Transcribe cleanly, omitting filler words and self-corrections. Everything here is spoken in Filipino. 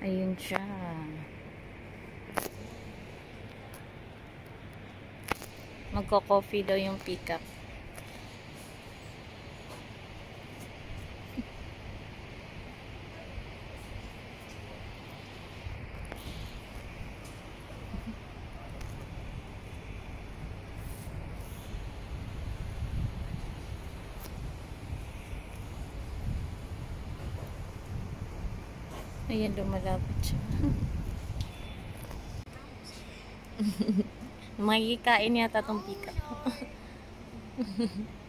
Ayun siya. Magko-coffee daw yung peacock. Ayan, lumalapit siya. Makikikain yata tong peacock.